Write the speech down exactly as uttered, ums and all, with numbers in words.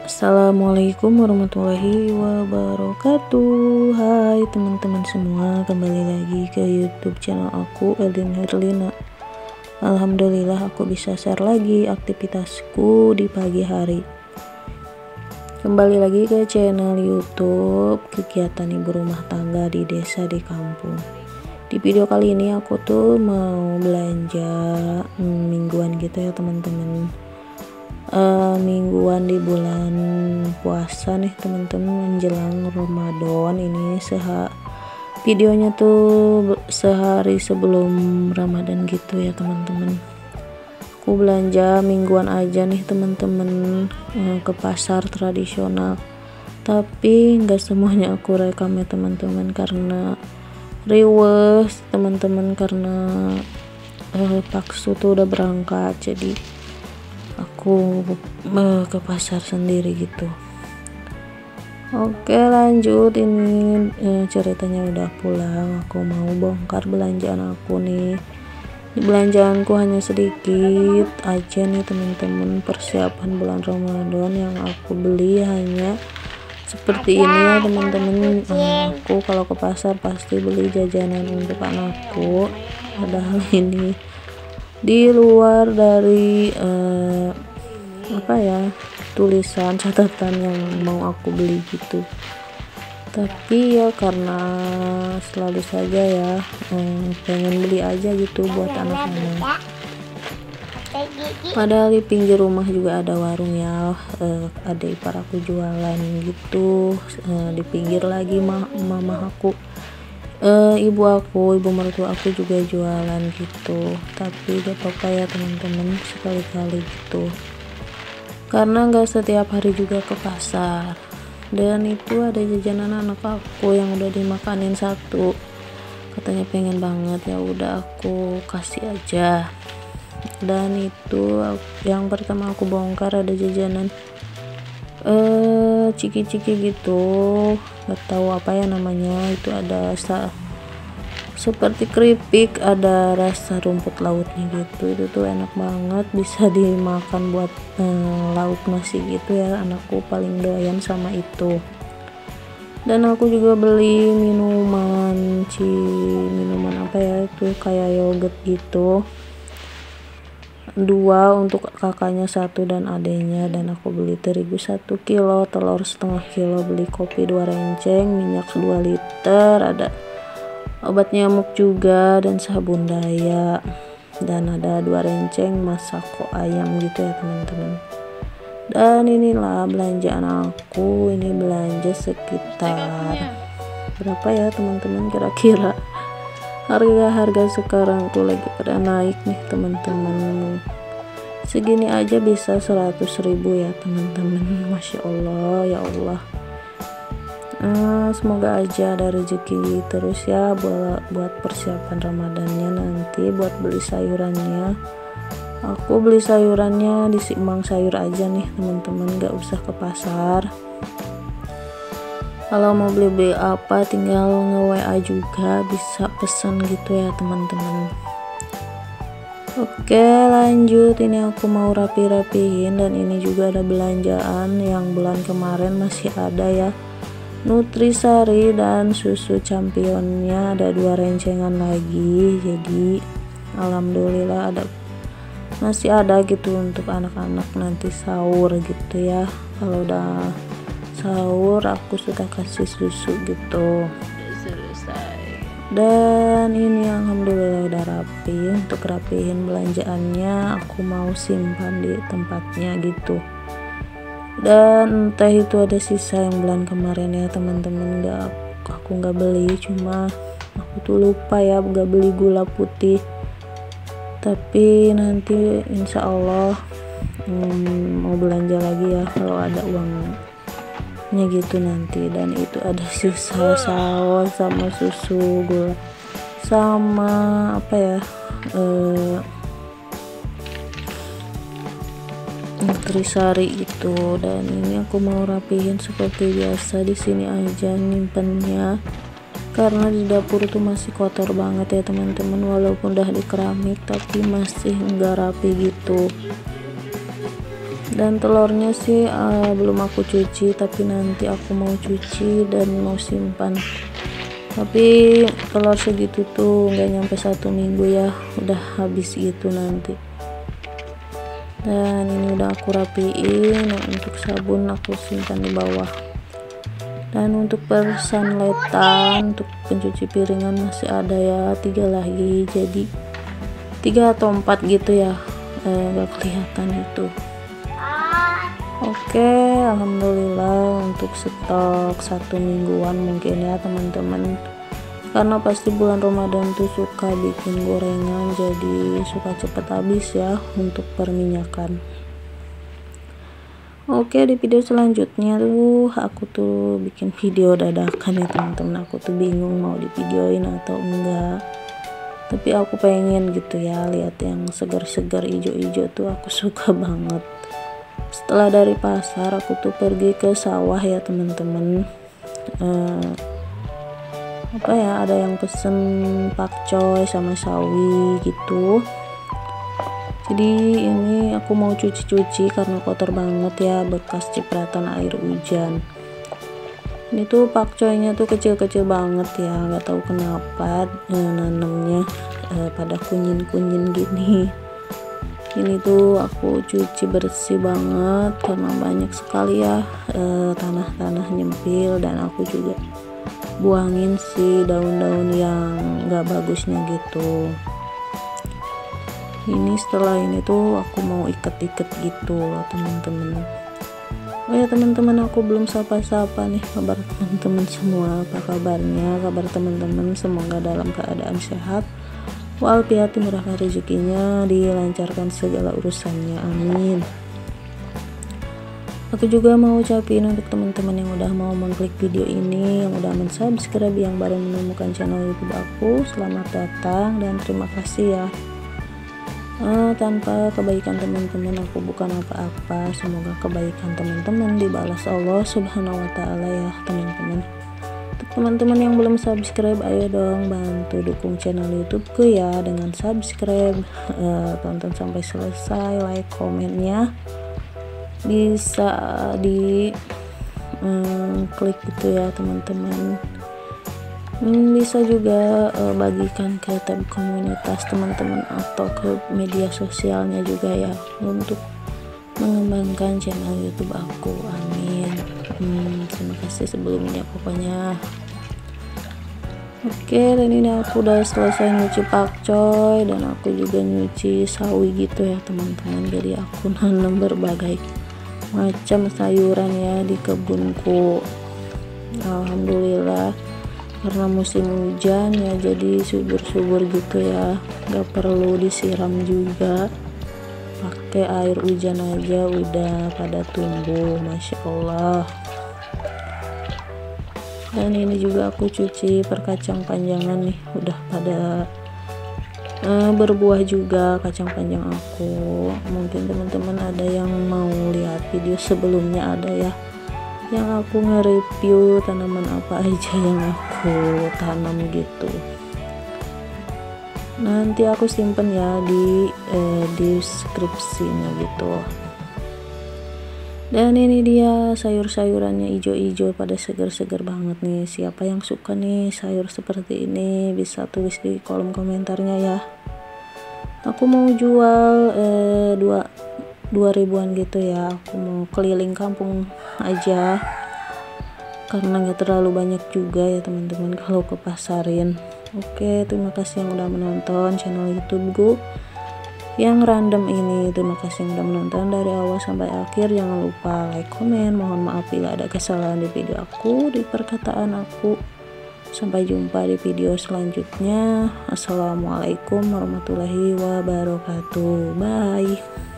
Assalamualaikum warahmatullahi wabarakatuh. Hai teman-teman semua, kembali lagi ke YouTube channel aku, Elin Herlina. Alhamdulillah aku bisa share lagi aktivitasku di pagi hari. Kembali lagi ke channel YouTube kegiatan ibu rumah tangga di desa di kampung. Di video kali ini aku tuh mau belanja hmm, mingguan gitu ya teman-teman. Uh, mingguan di bulan puasa nih teman-teman, menjelang Ramadan. Ini seha videonya tuh sehari sebelum Ramadan gitu ya teman-teman. Aku belanja mingguan aja nih teman-teman, uh, ke pasar tradisional, tapi nggak semuanya aku rekam ya teman-teman karena riwes teman-teman, karena uh, paksu tuh udah berangkat, jadi aku uh, ke pasar sendiri gitu. Oke lanjut, ini uh, ceritanya udah pulang. Aku mau bongkar belanjaan aku nih. Di belanjaanku hanya sedikit aja nih teman-teman, persiapan bulan Ramadan. Yang aku beli hanya seperti ini ya teman-teman. uh, aku kalau ke pasar pasti beli jajanan untuk anakku, padahal ini di luar dari uh, apa ya tulisan catatan yang mau aku beli gitu, tapi ya karena selalu saja ya um, pengen beli aja gitu buat anak-anak. Padahal di pinggir rumah juga ada warung ya, uh, ada ipar aku jualan gitu, uh, di pinggir lagi ma mama aku, Uh, ibu aku, ibu mertua aku juga jualan gitu, tapi gak apa-apa ya teman-teman, sekali-kali gitu, karena nggak setiap hari juga ke pasar. Dan itu ada jajanan anak aku yang udah dimakanin satu, katanya pengen banget, ya udah aku kasih aja. Dan itu yang pertama aku bongkar ada jajanan eh ciki-ciki gitu, nggak tahu apa ya namanya. Itu ada rasa seperti keripik, ada rasa rumput lautnya gitu. Itu tuh enak banget, bisa dimakan buat eh, lauk nasi gitu ya. Anakku paling doyan sama itu. Dan aku juga beli minuman, ci minuman apa ya itu, kayak yogurt gitu, dua untuk kakaknya satu dan adenya. Dan aku beli terigu satu kilo, telur setengah kilo, beli kopi dua renceng, minyak dua liter, ada obat nyamuk juga dan sabun daya, dan ada dua renceng masako ayam gitu ya teman-teman. Dan inilah belanjaan aku. Ini belanja sekitar berapa ya teman-teman, kira-kira harga-harga sekarang tuh lagi pada naik nih teman-teman. Segini aja bisa seratus ribu ya teman-teman, masya Allah, ya Allah. Uh, semoga aja ada rezeki terus ya buat buat persiapan Ramadannya nanti, buat beli sayurannya. Aku beli sayurannya di Simang Sayur aja nih teman-teman, gak usah ke pasar. Kalau mau beli-beli apa tinggal nge-W A juga, bisa pesan gitu ya teman-teman. Oke lanjut, ini aku mau rapi-rapihin. Dan ini juga ada belanjaan yang bulan kemarin masih ada ya, Nutrisari dan susu Championnya ada dua rencengan lagi. Jadi alhamdulillah ada, masih ada gitu untuk anak-anak nanti sahur gitu ya. Kalau udah sahur aku suka kasih susu gitu. Dan ini alhamdulillah udah rapi. Untuk rapihin belanjaannya aku mau simpan di tempatnya gitu. Dan entah itu ada sisa yang bulan kemarin ya teman-teman, nggak aku nggak beli, cuma aku tuh lupa ya nggak beli gula putih. Tapi nanti insya Allah hmm, mau belanja lagi ya kalau ada uangnya gitu nanti. Dan itu ada sisa saus sama susu gula sama apa ya eh, Nutrisari itu. Dan ini aku mau rapihin seperti biasa, di sini aja nyimpennya karena di dapur tuh masih kotor banget ya teman-teman, walaupun udah di keramik tapi masih enggak rapi gitu. Dan telurnya sih uh, belum aku cuci, tapi nanti aku mau cuci dan mau simpan. Tapi telur segitu tuh nggak nyampe satu minggu ya, udah habis gitu nanti. Dan ini udah aku rapiin. Nah, untuk sabun aku simpan di bawah. Dan untuk persanletan untuk pencuci piringan masih ada ya, tiga lagi, jadi tiga atau empat gitu ya, eh, gak kelihatan itu. Oke, alhamdulillah untuk stok satu mingguan mungkin ya teman-teman, karena pasti bulan Ramadan tuh suka bikin gorengan, jadi suka cepet habis ya untuk perminyakan. Oke, di video selanjutnya tuh aku tuh bikin video dadakan ya teman-teman. Aku tuh bingung mau di videoin atau enggak, tapi aku pengen gitu ya lihat yang segar-segar ijo-ijo tuh, aku suka banget. Setelah dari pasar aku tuh pergi ke sawah ya teman-teman. eh, apa ya, ada yang pesen pakcoy sama sawi gitu. Jadi ini aku mau cuci-cuci karena kotor banget ya, bekas cipratan air hujan. Ini tuh pakcoynya tuh kecil-kecil banget ya, nggak tahu kenapa eh, nanamnya eh, pada kunyin-kunyin gini. Ini tuh aku cuci bersih banget karena banyak sekali ya eh, tanah-tanah nyempil, dan aku juga buangin sih daun-daun yang nggak bagusnya gitu. Ini setelah ini tuh aku mau iket-iket gitu loh teman-teman. Oh ya teman-teman, aku belum sapa-sapa nih, kabar teman-teman semua, apa kabarnya? Kabar teman-teman semoga dalam keadaan sehat walafiat, dimurahkan rezekinya, dilancarkan segala urusannya, amin. Aku juga mau ucapin untuk teman-teman yang udah mau mengklik video ini, yang udah mensubscribe, yang baru menemukan channel YouTube aku, selamat datang dan terima kasih ya. Uh, tanpa kebaikan teman-teman aku bukan apa-apa. Semoga kebaikan teman-teman dibalas Allah Subhanahu wa Ta'ala ya teman-teman. Untuk teman-teman yang belum subscribe, ayo dong bantu dukung channel YouTubeku ya dengan subscribe, uh, tonton sampai selesai, like, komennya bisa di um, klik gitu ya teman-teman. Hmm, bisa juga uh, bagikan ke tab komunitas teman-teman atau ke media sosialnya juga ya, untuk mengembangkan channel YouTube aku, amin. Hmm, terima kasih sebelumnya pokoknya. Oke, dan ini aku udah selesai nyuci pakcoy, dan aku juga nyuci sawi gitu ya teman-teman. Jadi aku nanam berbagai macam sayuran ya di kebunku, alhamdulillah. Karena musim hujan ya, jadi subur-subur gitu ya, gak perlu disiram juga, pakai air hujan aja udah pada tumbuh, masya Allah. Dan ini juga aku cuci perkacang panjangan nih, udah pada uh, berbuah juga kacang panjang aku. Mungkin teman-teman ada yang mau lihat video sebelumnya, ada ya yang aku nge-review tanaman apa aja yang aku tanam gitu. Nanti aku simpen ya di eh, deskripsinya gitu. Dan ini dia sayur-sayurannya ijo-ijo, pada segar-segar banget nih. Siapa yang suka nih sayur seperti ini bisa tulis di kolom komentarnya ya. Aku mau jual eh, dua dua ribuan gitu ya. Aku mau keliling kampung aja karena nggak terlalu banyak juga ya teman-teman kalau ke pasarin. Oke, terima kasih yang udah menonton channel YouTubeku yang random ini. Terima kasih yang udah menonton dari awal sampai akhir. Jangan lupa like, komen. Mohon maaf bila ada kesalahan di video aku, di perkataan aku. Sampai jumpa di video selanjutnya. Assalamualaikum warahmatullahi wabarakatuh. Bye.